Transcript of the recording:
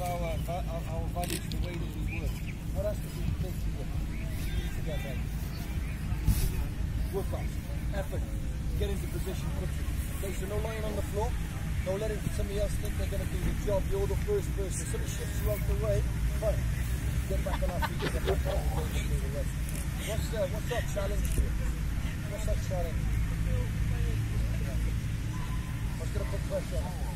our values the way that we work. What else do we think we work? To get right. Work fast, effort, get into position quickly. Okay, so no lying on the floor, no letting somebody else think they're going to do the job. You're the first person. If somebody shifts you out the way, fine. Get back on our feet, get back on our feet, and do the rest. What's that challenge to you? What's that challenge? What's going to put pressure on?